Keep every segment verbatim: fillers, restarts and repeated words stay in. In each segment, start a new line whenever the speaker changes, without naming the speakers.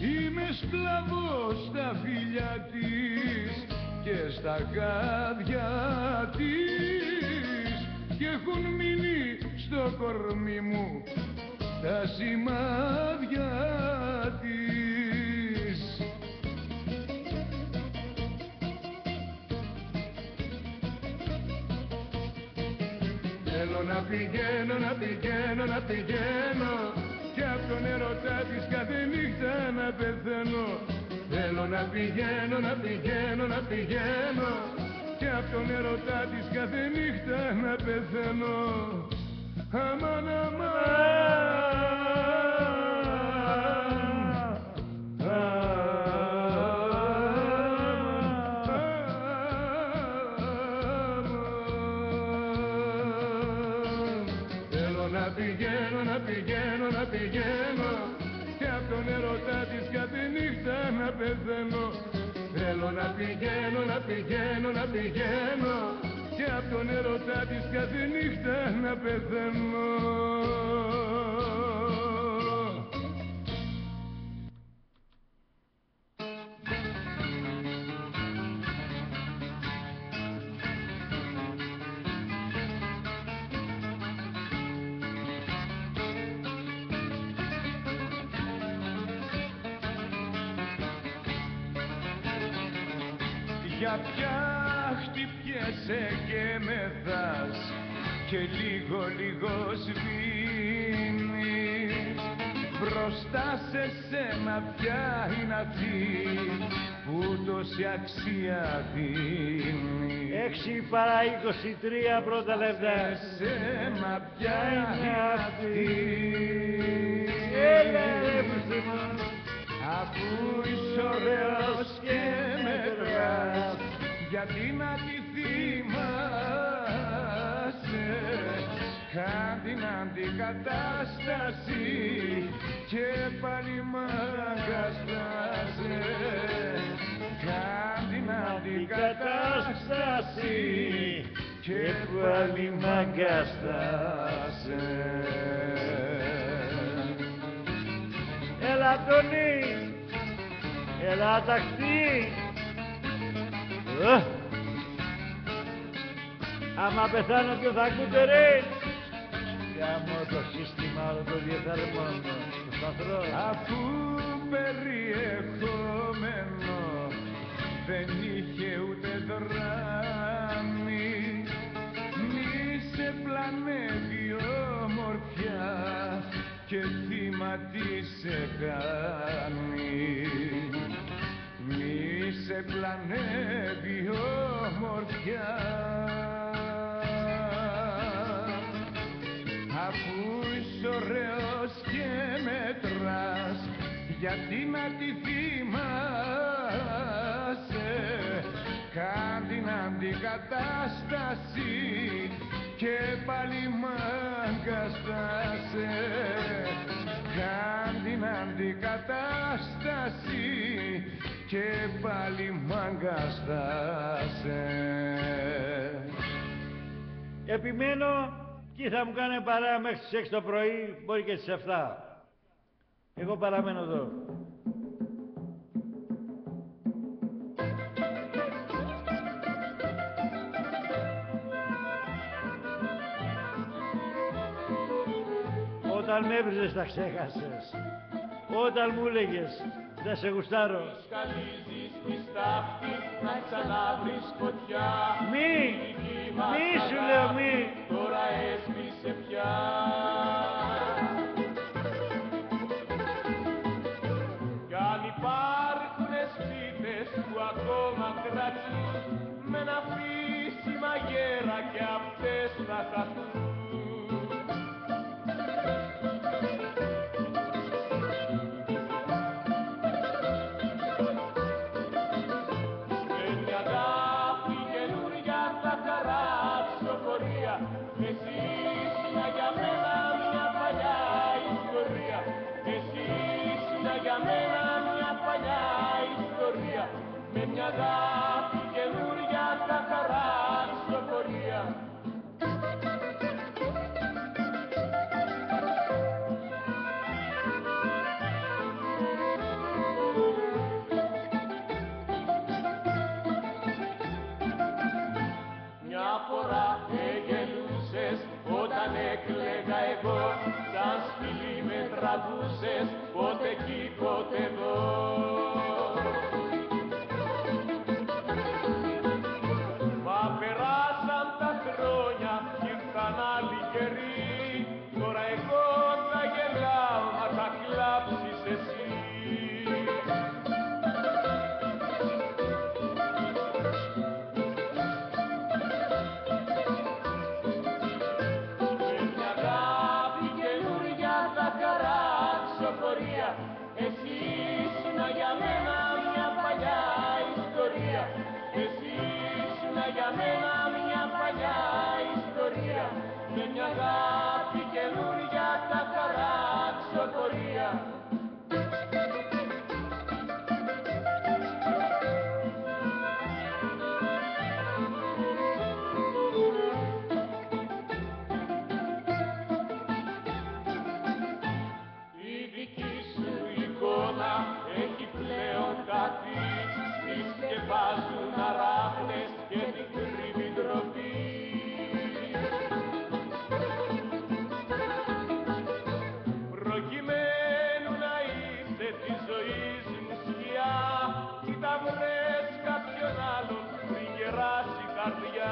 είμαι σκλαβός στα φιλιά της και στα γάδια της και έχουν μείνει στο κορμί μου τα σημάδια της. Θέλω να πηγαίνω, να πηγαίνω, να πηγαίνω κι απ' τον έρωτά της κάθε νύχτα να πεθαίνω. Θέλω να πηγαίνω, να πηγαίνω, να πηγαίνω κι απ' τον έρωτά της κάθε νύχτα να πεθαίνω. Αμάν, αμάν. Θέλω να πηγαίνω, να πηγαίνω, να πηγαίνω κι απ' τον έρωτά της κάθε νύχτα να πεθαίνω. Θέλω να πηγαίνω, να πηγαίνω, να πηγαίνω και απ' τον έρωτά της κάθε νύχτα να πεθαίνω. Για ποια χτυπιέσαι και μεθάς και λίγο λίγο σβήνεις μπροστά σε σένα ποια είναι αυτή που τόση αξία δίνει.
Έξι παρά είκοσι τρία πρώτα λεπτά.
Σε σένα ποια είναι αυτή.
Έλα ρε Χριστιμόν.
Αφού είσαι ωραίος και μετράς, γιατί να τη θυμάσαι, κάν την αντικατάσταση και πάλι μ' αγκαστάσαι. Κάν την αντικατάσταση και πάλι μ' αγκαστάσαι.
Έλα Αντώνη, έλα ταχτή. Uh. Άμα πεθάνω ποιο θα ακούτε ρε. Γάμω το σύστημα όλο το διεθαρμόνο στους ανθρώπους.
Αφού περιεχόμενο δεν είχε ούτε δράμη, μη σε πλανεύει ομορφιά και θύμα τι σε κάνει. Μη σε πλανεύει ομορφιά, αφού είσαι ωραίος και μετράς, γιατί να τη θυμάσαι, κάν την αντικατάσταση και πάλι μ' αγκαστάσαι. Κάν την αντικατάσταση και πάλι μ' αγκαστάσαι.
Επιμένω και θα μου κάνει παρέα μέχρι τις έξι το πρωί, μπορεί και στις εφτά. Εγώ παραμένω εδώ. Όταν με έβριζες τα ξέχασες. Όταν μου έλεγες δεν σε γουστάρω.
Σκαλίζεις τη στάχτη να ξαναβρεις φωτιά.
Μη, μη σου λέω μη.
Τώρα έσβησε πια. Κι αν υπάρχουνε σπίτες που ακόμα κρατούν με ένα φύσιμα γέρα και αυτές να χαθούν. Εσύ ήσουνα για μένα μια παλιά ιστορία. Εσύ ήσουνα για μένα μια παλιά ιστορία. Με μια αγάπη καινούρια καθαρά ψηφοφορία. περπατούσες πότε εκεί πότε εδώ. Μα περάσαν τα χρόνια κι ήρθαν άλλοι καιροί, τώρα εγώ θα γελάω μα θα κλάψεις εσύ. Εσύ ήσουν για μένα μια παλιά ιστορία. Εσύ ήσουν για μένα μια παλιά ιστορία. Με μια αγάπη καινούρια θα χαράξω πορεία. Έχει πλέον κάτι, τη σκεπάζουν αράχνες και την κρύβει ντροπή. Προκειμένου να είσαι τη ζωής μου σκιά, κοίτα βρες κάποιον άλλον πριν γεράσει η καρδιά.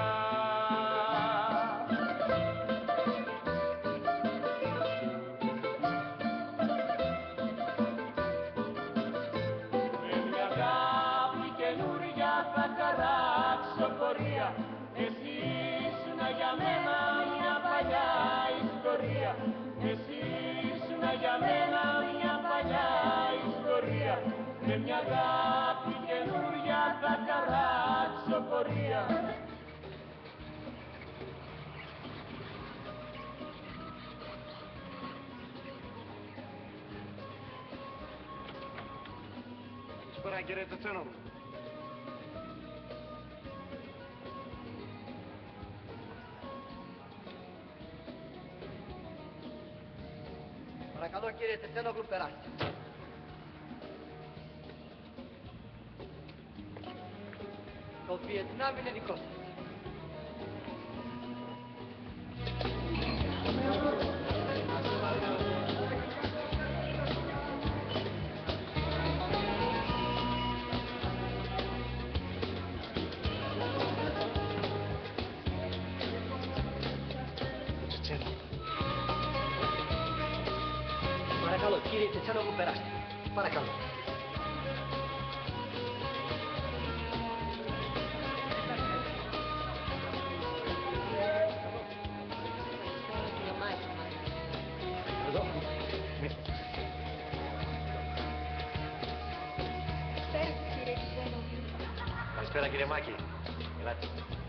Εσύ ήσουν για μένα μια παλιά ιστορία. Εσύ ήσουν για μένα μια παλιά ιστορία. Με μια αγάπη καινούρια θα χαράξω πορεία.
Σπέρα κύριε Τσετσένογλου.
Παρακαλώ κύριε Τσετσένογλου, περάστε. Το Βιετνάμ είναι δικό σας. Παρακαλώ, κύριε Τσετσένογλου, περάστε. Παρακαλώ.
Εδώ. Καλησπέρα, κύριε Μάκη. Ελάτε.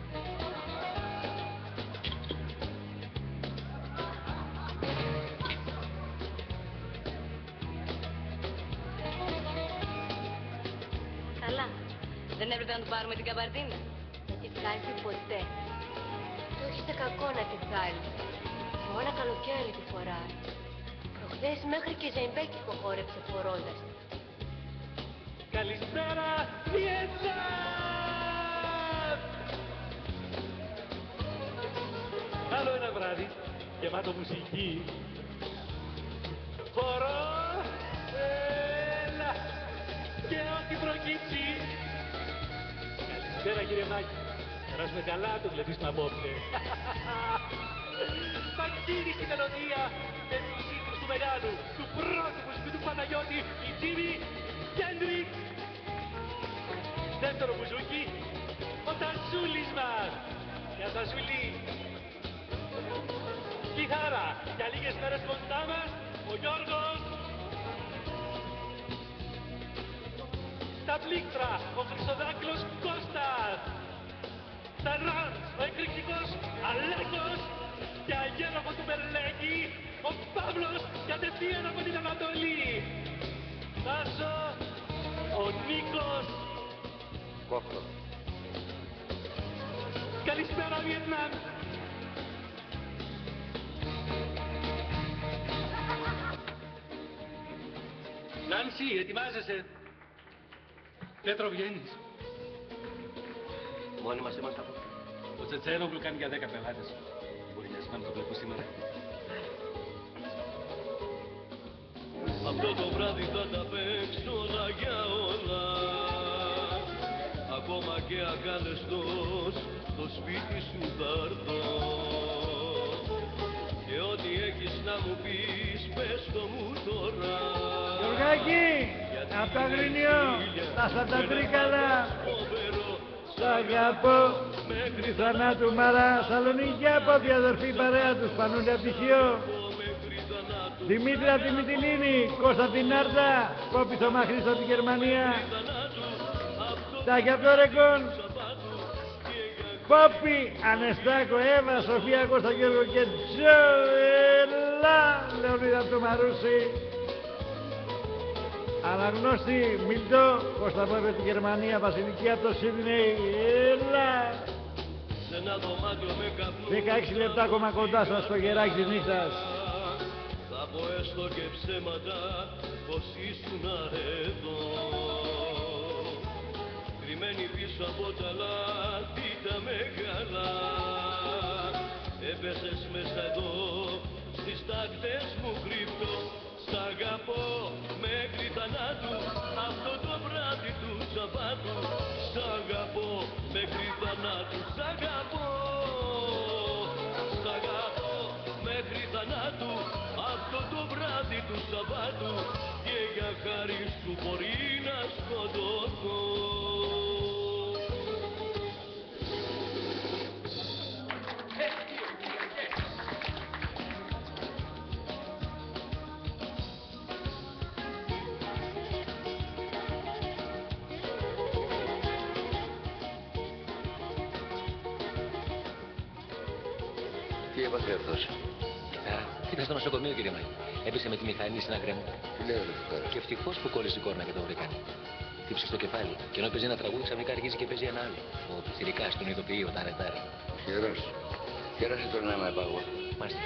Καλά. Δεν έπρεπε να του πάρουμε την καμπαρτίνα.
Δεν τη βγάζει ποτέ. Το έχετε κακό να τη βγάλει. Όλα καλοκαίρι τη φοράει. Προχθές μέχρι και ζεϊμπέκικο χόρεψε φορώντας.
Καλησπέρα, Βιετνάμ!
Άλλο ένα βράδυ, γεμάτο μουσική. Φορώ, έλα, και ό,τι προκύψει. Καλησπέρα κύριε Μάκη. Περάσουμε καλά το βλεπίσμα απόψε. Παγκίνη στη μελωδία με τους ύμνους του μεγάλου, του πρόσωπου του Παναγιώτη, η Τζίμι Χέντριξ. Δεύτερο μπουζούκι, ο Τασούλης μας. Γεια Τασούλη. Κιθάρα, για λίγες μέρες κοντά μας, ο Γιώργος. Στα πλήκτρα, ο Χρυσοδάκλος Κώστας. Στα ραντς, ο εκρηκτικός Αλέκος. Και αγέροχο του Μπερλέκη, ο Παύλος, κατευθείαν από την Ανατολή. Τάσο, ο Νίκος.
Κόφτο.
Καλησπέρα, Βιετνάμ. Νάνση, ετοιμάζεσαι. Πέτρο, βγαίνεις.
Μόνοι μας είμαστε από...
Ο Τσετσένογλου κάνει για δέκα πελάτες. Μπορεί να σημαίνει το βλέπω σήμερα.
Αυτό το βράδυ θα τα παίξω όλα για όλα. Ακόμα και ακάλεστος στο σπίτι σου θα έρθω. Και ό,τι έχεις να μου πεις πες το μου τώρα.
Γιωργάκη, απ' το Αγρίνιο, τα Σαντατρίκαλα. Σ' αγαπώ μέχρι θανάτου Μαρά. Σαλονίκη από τη αδερφή παρέα τους Πανούλη από τυχείο. Δημήτρη από τη Μυτιλίνη, Κώστα από την Άρτα, Κόπη Θωμά Χρήστο από τη Γερμανία. Τάκη από το Ρεκόν. Πόπη, Ανεστάκο, Εύα, Σοφία, Κώστα, Γιώργο και Τζοελά. Λεωνίδα από το Μαρούσι. Αναγνώστη, Μιλτό, Κώστα Πόπη από τη Γερμανία, Βασιλική από το Σίδνεϊ. Έλα. δεκαέξι λεπτά ακόμα κοντά σας στο γεράκι της νύχτας.
Θα πω έστω και ψέματα πως ήσουν εδώ. Κρυμμένη πίσω από τα λάθη τα μεγάλα. Έπεσες μέσα εδώ στις τάκτες μου κρύπτω. Σ' αγαπώ μέχρι θανάτου αυτό το βράδυ του Σαββάτου. Σ' αγαπώ μέχρι θανάτου, σ' αγαπώ. Σ' αγαπώ μέχρι θανάτου αυτό το βράδυ του Σαββάτου. Και για χάρη σου μπορεί να σκοτωθώ.
Τι έπαθε αυτός? Άρα, ήταν στο νοσοκομείο, κύριε Μάη. Έπεσε με τη μηχανή στην άκρη μου.
Τι λέει ρε φουκάρα?
Και ευτυχώς που κόλλησε η κόρνα και το βρήκανε. Χτύψε στο κεφάλι. Και ενώ παίζει ένα τραγούδι, ξαφνικά αρχίζει και παίζει ένα άλλο. Ο πιτσιρικάς τον ειδοποιεί, ο τάρε τάρε.
Χαίρος. Χαίρασε τώρα να είμαι πάγω.
Μάλιστα.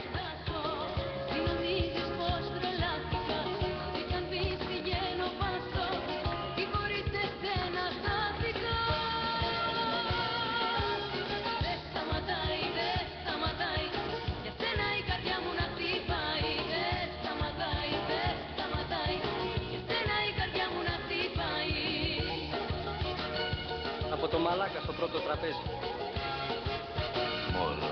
Από το μαλάκα στο πρώτο τραπέζι.
Μόνο.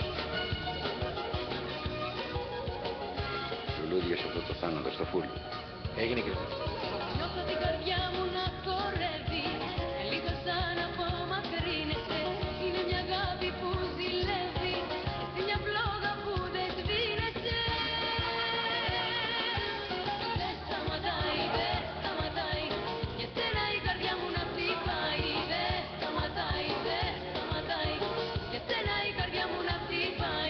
Λουλούδιες αυτό το θάνατο στο φουλ.
Έγινε, κύριε.
Νιώθω την καρδιά μου να χορεύει. Λίγο σαν να απομακρύνεσαι. Είναι μια αγάπη που ζηλεύει. Εσύ μια φλόγα που δεν σβήνεσαι. Δεν σταματάει, δεν σταματάει. Για σένα η καρδιά μου να χτυπάει. Δεν σταματάει, δεν σταματάει. Για σένα η καρδιά μου να χτυπάει.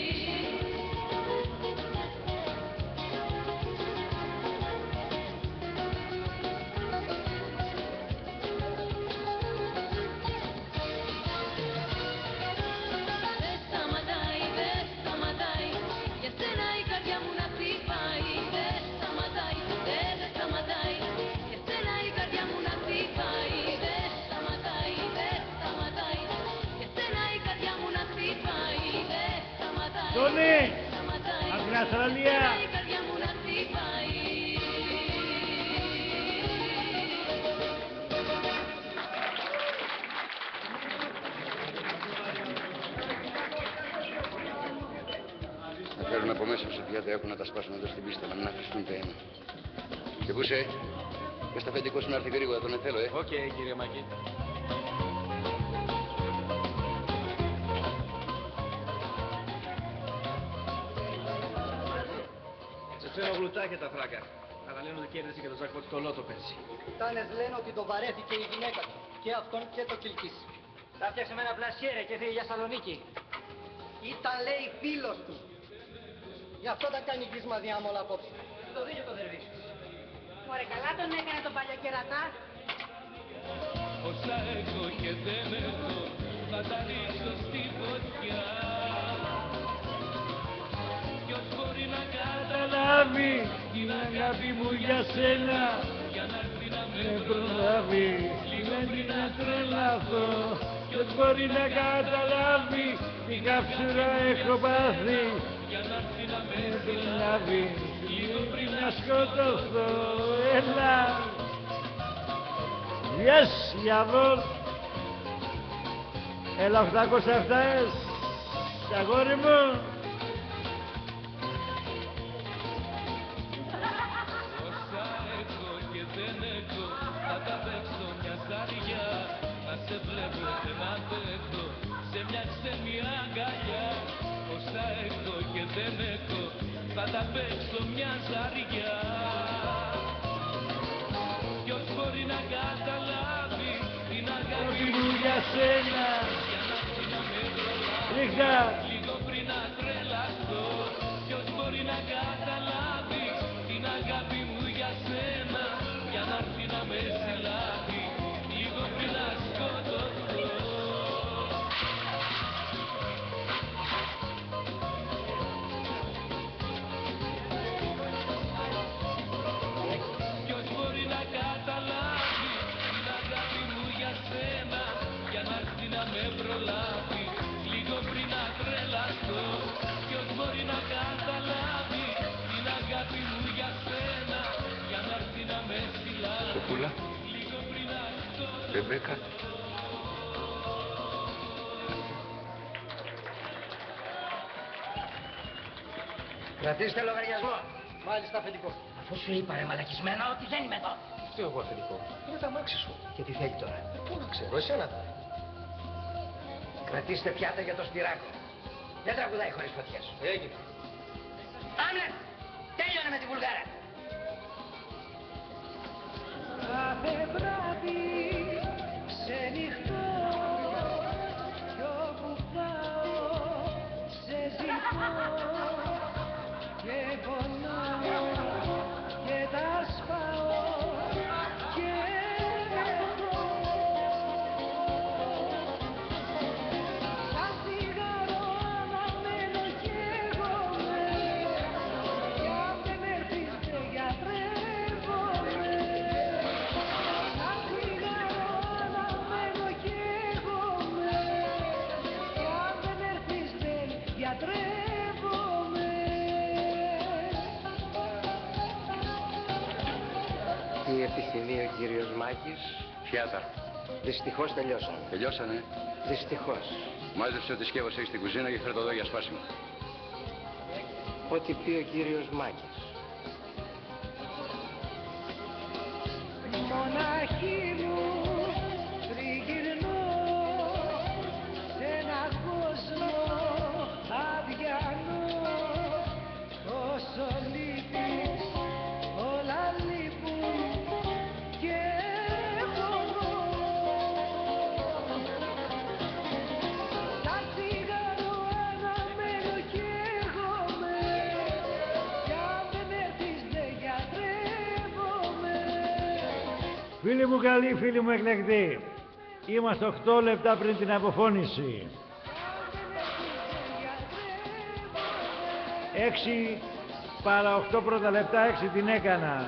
Τόνι, από την Αυστραλία.
Να φέρουν από μέσα σε πιάτα έχουν να τα σπάσουν εδώ στην πίστα, να μην αφήσουν τα αίμα. Και πού είσαι, πες τα αφεντικό σου να έρθει γρήγορα, τον θέλω, ε.
Οκ, κύριε Μακή.
Ξέρω γλουτάκια τα φράκα. Αλλά λένε ότι κέρδισε και το ζακπότ στο λότο πέρσι.
Τάνες λένε ότι το βαρέθηκε η γυναίκα του. Και αυτόν και το κυλκής.
Τα φτιάξε με ένα πλασιέρε και φύγε για Σαλονίκη.
Ήταν λέει φίλος του. Γι' αυτό τα κάνει κλείσμα διάμολα απόψε.
Το δίκιο το δερβί.
Μωρέ καλά τον έκανε τον παλιό κερατά.
Όσα έχω και δεν έχω θα τα ρίξω στη φωτιά. Ποιος μπορεί να
καταλάβει την αγάπη μου για σένα.
για να έρθει να με
Με προλάβει, σημαίνει να τρελαθώ. Ποιος μπορεί να καταλάβει την καψούρα έχω πάθει.
για να έρθει να με
Με προλάβει, λίγο πριν να να σκοτωθώ. Έλα. Yes, Γιαβόρ. Έλα οκτακόσια επτά S. Αγόρι μου.
Όσα έχω και δεν έχω, θα τα παίξω μια σαριά. Να σε βλέπω και να αντέχω σε μια ξένη αγκαλιά. Όσα έχω και δεν έχω, θα τα παίξω μια ζαριά. Ποιος μπορεί να καταλάβει την αγάπη μου για σένα, για να έρθει να με προλάβει λίγο πριν να τρελαθώ. Ποιος μπορεί να καταλάβει την αγάπη μου για σένα, για να έρθει να με συλλάβει λίγο πριν να σκοτωθώ. Ποιος μπορεί να καταλάβει την αγάπη μου για σένα, για να έρθει να με προλάβει λίγο πριν να τρελαθώ. Ποιος μπορεί να καταλάβει την αγάπη μου για σένα, για να έρθει να με συλλάβει
Σοφούλα.
λίγο πριν να σκοτωθώ.
Ρεμπέκα.
Κρατήστε λογαριασμό. Μάλιστα, αφεντικό.
Αφού σου είπα ρε μαλακισμένα ότι δεν είμαι εδώ.
Τι εγώ, αφεντικό. Είναι τα μάξι σου.
Και τι θέλει τώρα.
Ε, πού να ξέρω, εσένα τώρα.
Κρατήστε πιάτα για το Σπυράκο. Δεν τραγουδάει χωρίς φωτιές.
Έγινε.
Άμλετ, τέλειωνε με τη Βουλγάρα.
Κάθε βράδυ ξενυχτώ κι όπου πάω σε ζητώ και πονάω και τα σπάω και έχω σαν τσιγάρο αναμένω κι εγώ κι αν δεν έρθεις δεν γιατρεύομαι. Σαν τσιγάρο αναμένω κι εγώ κι αν δεν έρθεις δεν γιατρεύομαι.
Τι επιθυμεί ο κύριος Μάκης.
Πιάτα.
Δυστυχώς τελειώσαμε.
Τελειώσανε.
Δυστυχώς.
Μάζεψε ό,τι σκεύος έχεις στην κουζίνα και φέρε το εδώ για σπάσιμο.
Ό,τι πει ο κύριος Μάκης.
Μοναχή μου τριγυρνώ σε ένα κόσμο αδιανό. Τόσο λείπεις, όλα λείπουν και πονώ. Σαν τσιγάρο αναμένω κι εγώ κι αν δεν έρθεις δεν γιατρεύομαι.
Φίλοι μου καλοί, φίλοι μου εκλεκτοί, είμαστε οκτώ λεπτά πριν την αποφώνηση. έξι παρά οκτώ πρώτα λεπτά, έξι την έκανα.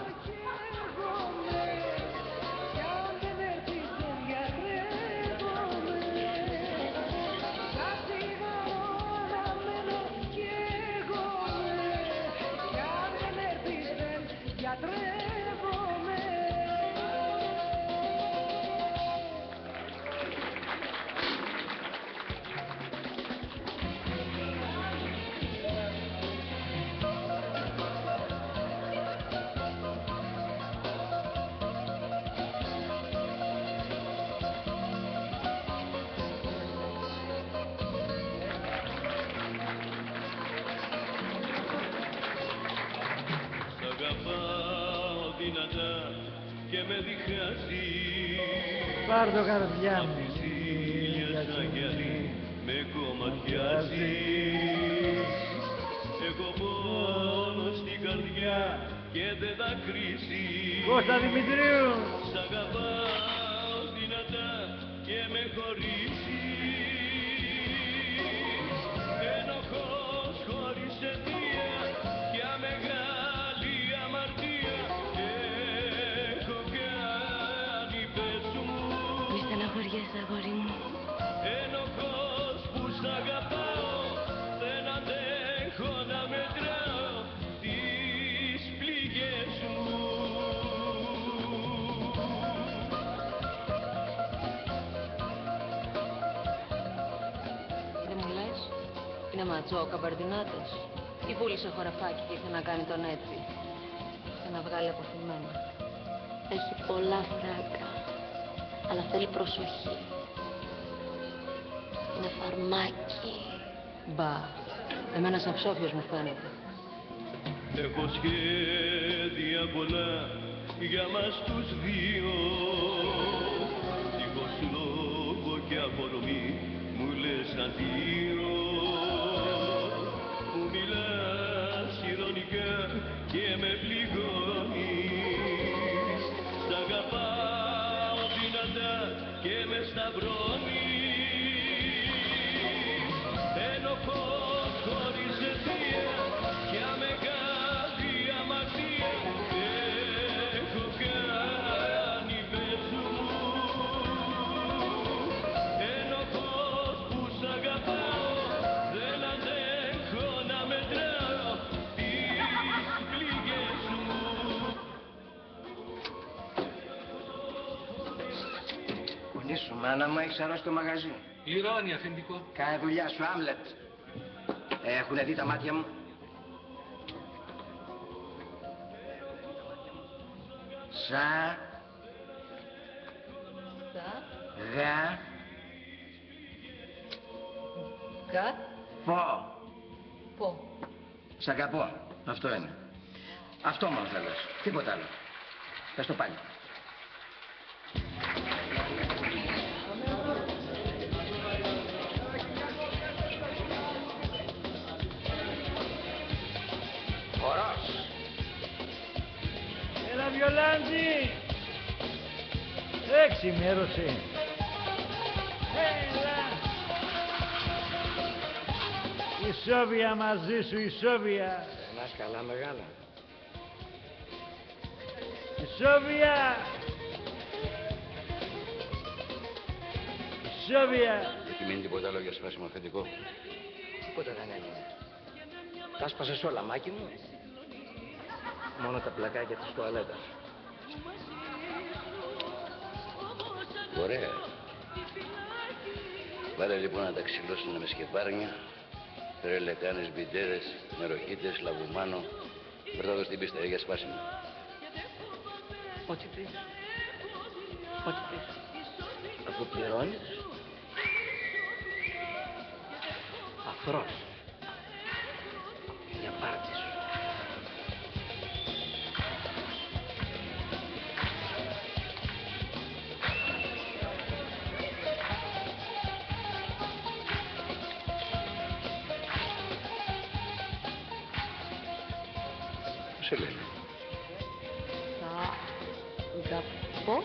Και με διχάζει.
Πάρ' το καρδιά μου.
Με κομματιάζει. Έχω πόνο στην καρδιά και δεν δακρύζει.
Κώστα Δημητρίου.
Σ' αγαπάω δυνατά και με χωρίζει. Ενοχός χωρίς αιτία και αμεγάλη αμαρτία έχω κάνει, πες μου.
Μη στεναχωριέσαι, αγόρι μου.
Ενοχός που σ' αγαπάω, δεν αντέχω να μετράω τις πληγές
Είναι ματσό ο καμπαρδινάτος. Ή πούλησε χωραφάκι και ήθελε να κάνει τον έτσι. Και να βγάλει αποθυμένο.
Έχει πολλά φράγκα, αλλά θέλει προσοχή. Είναι φαρμάκι.
Μπα, εμένα σαν ψόφιος μου φαίνεται.
Έχω σχέδια πολλά για μας τους δύο. Δίχως λόγο και αφορμή μου λες αντίο. Μου μιλάς ειρωνικά και με πληγώνεις. Σ' αγαπάω δυνατά και με σταυρώνεις. Ενοχώς χωρίς αιτία και αμεγάδι αμαρτία έχω κάνει, πες μου. Ενοχώς που σ' αγαπάω δεν αντέχω να μετράω τις πληγές μου.
Κουνή σου, μάνα μου, έχεις αρρώσει το μαγαζί.
Λιρώνει, αφεντικό.
Κάνε δουλειά σου, Άμλετ. Έχουνε δει τα μάτια μου. Σα.
Σα.
Γα.
Κα.
Πο.
Πω.
Σ' αγαπώ. Αυτό είναι. Αυτό μόνο θέλω. Τίποτα άλλο. Πες το πάλι. Χορός.
Έλα, Βιολάντη. Έξιμέρωσε. Έλα. Η Σόβια μαζί σου, η Σόβια.
Περνάς καλά, μεγάλα.
Η Σόβια. Η Σόβια.
Έχει μείνει τίποτα άλλο για σπάσιμο αφεντικό?
Τίποτα δεν έμεινε. Τα σπάσες όλα, μάκι μου. Μόνο τα πλακάκια της τουαλέτας.
Ωραία. Βάλε λοιπόν να τα ξυλώσουν με σκεπάρνια, τρελεκάνες, μπιντέρες, νεροχύτες, λαβουμάνο. Βρέτα εδώ στην πίστα για σπάσιμο.
Ό,τι πεις. Ό,τι πεις. Αφού πληρώνεις. Αφρός. Για πάρτι σου.
Πώς σε λένε?
Θα αγαπώ.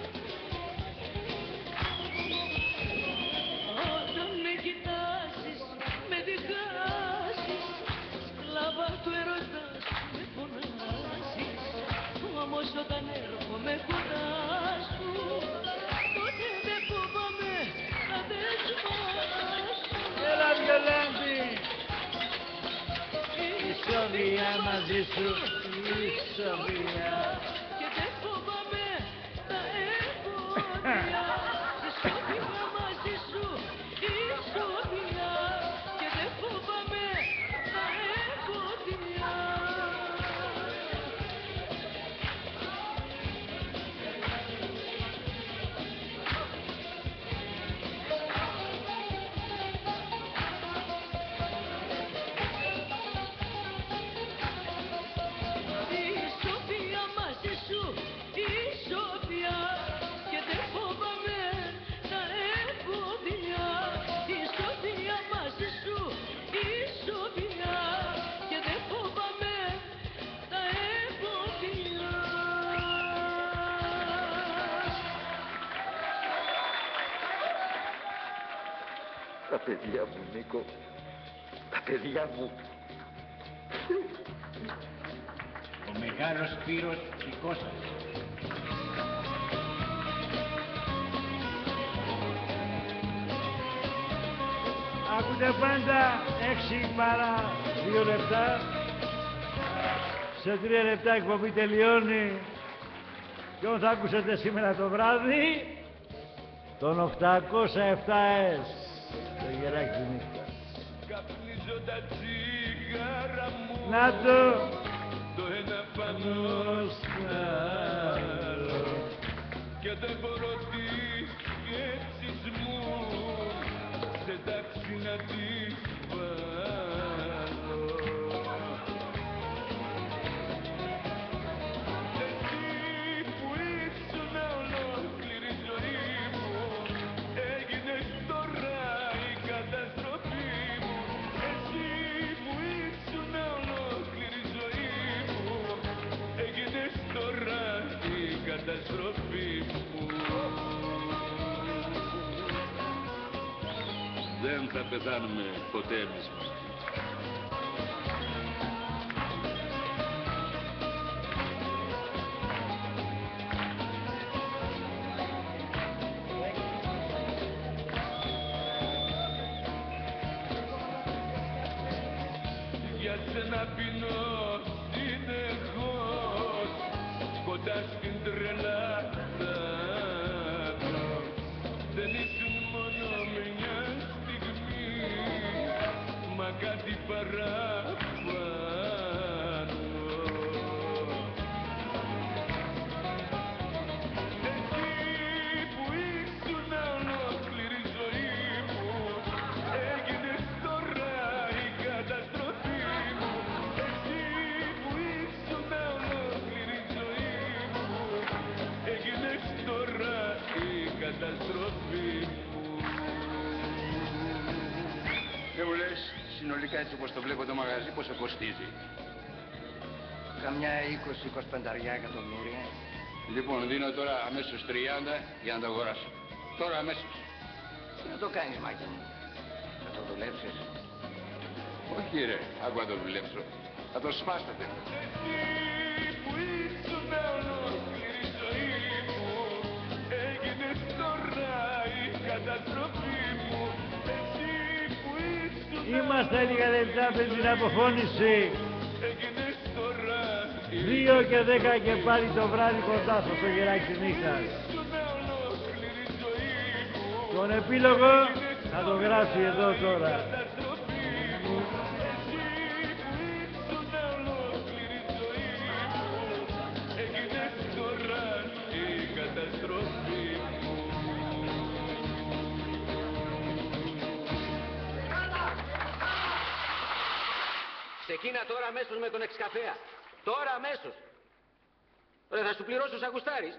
Όταν με κοιτάσεις, με διχάσεις, σκλάβα του ερωτά σου με φωνάζεις. Όμως όταν έρχομαι κοντά σου, τότε δεν φοβάμαι να δεσμάσου.
Έλα, Βιολάντη. Η Σόβια μαζί σου, η Σόβια.
Και δεν φοβάμαι τα εμπόδια. Η Σόβια μαζί σου, η Σόβια. Και δεν φοβάμαι τα εμπόδια.
Τα παιδιά μου, Νίκο. Τα παιδιά μου.
Ο μεγάλος Σπύρος Κικώσας.
Ακούτε πάντα έξι παρά δύο λεπτά. Σε τρία λεπτά η εκπομπή τελειώνει. Ποιον θα ακούσετε σήμερα το βράδυ? Τον οκτακόσια επτά ες. Το γεράκι της νύχτας.
τα τσίγαρα μου.
Να το.
Το ένα πάνω στο άλλο και δεν μπορώ τις σκέψεις μου σε τάξη να τις βάλω. Εσύ που ήσουν ολόκληρη ζωή μου έγινες τώρα η καταστροφή μου. Εσύ που ήσουν ολόκληρη ζωή μου έγινες τώρα η καταστροφή μου. Δεν θα πεθάνουμε ποτέ εμείς μαζί. Για σένα πεινώ συνεχώς κοντά στην τρελά θα βρω. Δεν ήσουν μόνο μια στιγμή μα κάτι παραπάνω. Εσύ που ήσουν ολόκληρη ζωή μου έγινες τώρα η καταστροφή μου. Εσύ που ήσουν ολόκληρη ζωή μου έγινες τώρα η καταστροφή μου.
Και μου λες, συνολικά έτσι όπως το βλέπω το μαγαζί, πόσο κοστίζει?
Καμιά είκοσι με είκοσι πέντε εκατομμύρια.
Λοιπόν, δίνω τώρα αμέσως τριάντα για να το αγοράσω. Τώρα αμέσως.
Τι να το κάνεις, Μάκη μου? Θα το δουλέψεις?
Όχι ρε, άκου να το δουλέψω. Θα το σπάσω θέλω.
Εσύ που ήσουν ολόκληρη ζωή μου έγινες τώρα η καταστροφή μου. Εσύ που ήσουν
Είμαστε λίγα λεπτά πριν την αποφώνηση.
έγινες τώρα η
Δύο και δέκα και πάλι το βράδυ κοντά σας στο γεράκι της νύχτας.
ολόκληρη ζωή μου
Τον επίλογο θα το γράψει εδώ τώρα.
καταστροφή μου. Εσύ που ήσουν ολόκληρη ζωή μου έγινες τώρα η καταστροφή μου.
Ξεκίνα τώρα αμέσως με τον εξκαφέα. Τώρα αμέσως. Ρε, θα σου πληρώσω σαν γουστάρεις.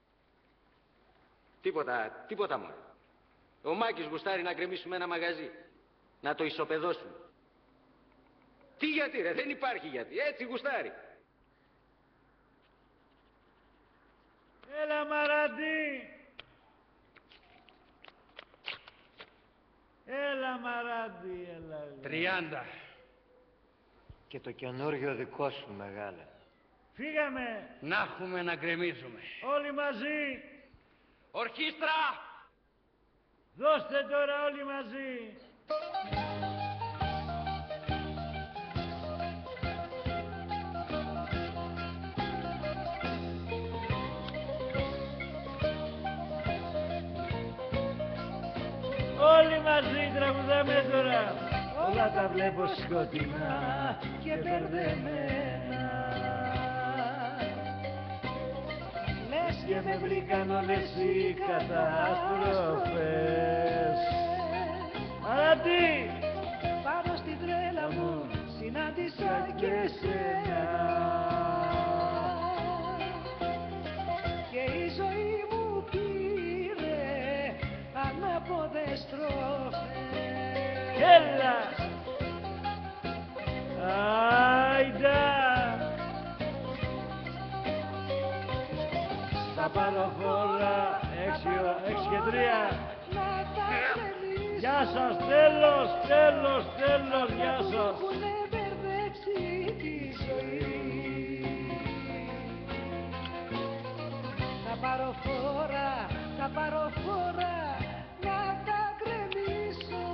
Τίποτα, τίποτα μόνο. Ο Μάκης γουστάρει να γκρεμίσουμε ένα μαγαζί. Να το ισοπεδώσουμε. Τι γιατί ρε, δεν υπάρχει γιατί. Έτσι γουστάρει.
Έλα Μαράντι. Έλα Μαράντι, έλα.
Τριάντα. Και το καινούριο δικό σου, μεγάλε.
Φύγαμε.
Να έχουμε να γκρεμίζουμε.
Όλοι μαζί.
Ορχήστρα!
Δώστε τώρα όλοι μαζί. Όλοι μαζί τραγουδάμε τώρα. Όλα τα βλέπω σκοτεινά και μπερδεμένα. Λες και με βρήκαν όλες οι καταστροφές. Αλλά τι!
Πάνω στην τρέλα μου συνάντησα και σένα. Και η ζωή μου πήρε ανάποδες στροφές.
Έλα! Άιντα! Τα παροφόρα έξι, έξι και τρία. Γεια σας, τέλος, τέλος, τέλος, γεια σας.
Έχουνε μπερδέψει τη ζωή. Τα παροφόρα, τα παροφόρα να τα γκρεμίσω.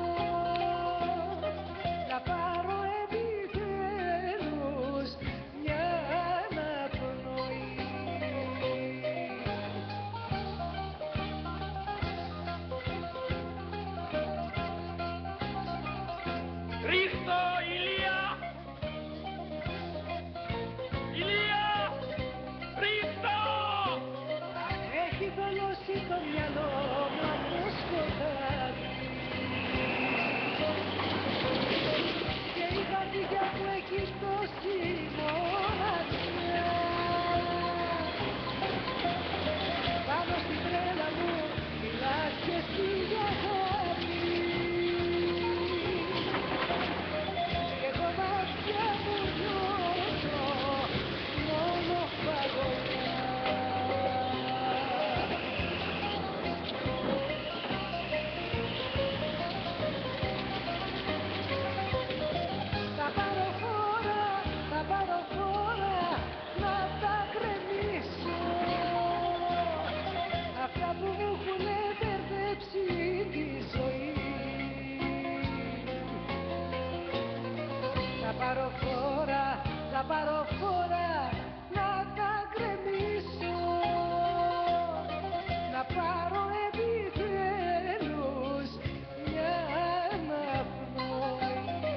Να πάρω επιτέλους μια αναπνοή.
Ρίχτω
έχει θολώσει το μυαλό μου από το σκοτάδι και η καρδιά που έχει τόση μοναξιά πάνω στην τρέλα μου μιλάς και εσύ για αγάπη και εγώ μάτια μου νιώθω μόνο παγωνιά. Θα πάρω φόρα, θα πάρω φόρα να τα γκρεμίσω αυτά που μου έχουνε μπερδέψει τη ζωή. Θα πάρω φόρα, θα πάρω φόρα να τα γκρεμίσω να πάρω επιτέλους μια αναπνοή.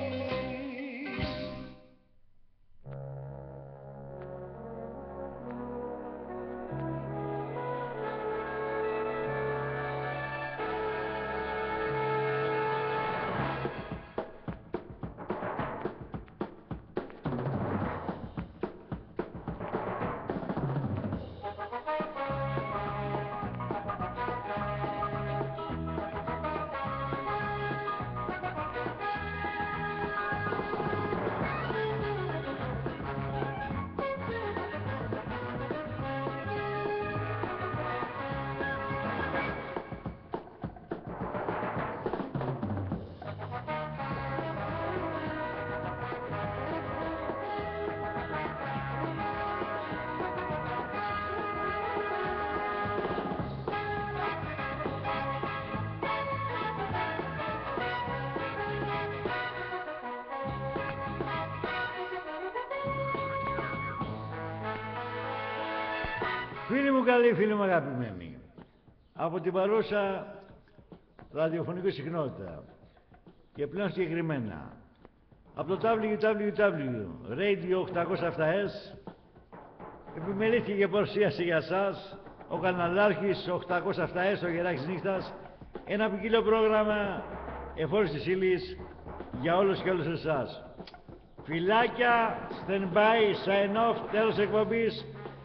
Φίλοι μου καλοί, φίλοι μου αγαπημένοι, από την παρούσα ραδιοφωνική συχνότητα και πλέον συγκεκριμένα από το double-u double-u double-u τελεία radio οκτακόσια επτά ες επιμελήθηκε και παρουσίασε για σας ο καναλάρχης οκτακόσια επτά ες, ο Γεράκης Νύχτας, ένα ποικίλο πρόγραμμα εφόρης της ύλης για όλους και όλους εσάς. Φιλάκια, stand by, sign off, τέλος εκπομπής.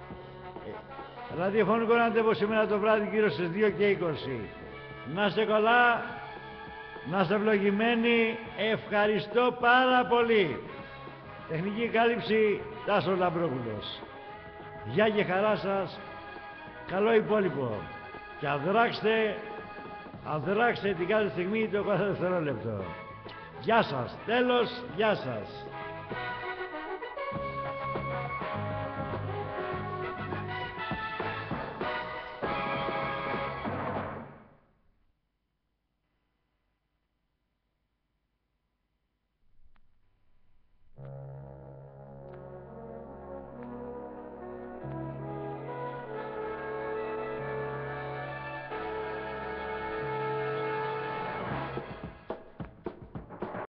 Ραδιοφωνικό ραντεβού σήμερα το βράδυ γύρω στις δύο και είκοσι. Να είστε καλά, να είστε ευλογημένοι, ευχαριστώ πάρα πολύ. Τεχνική κάλυψη Τάσος Λαμπρόπουλος. Γεια και χαρά σας, καλό υπόλοιπο. Και αδράξτε, αδράξτε την κάθε στιγμή το κάθε δευτερόλεπτο. Γεια σας, τέλος, γεια σας.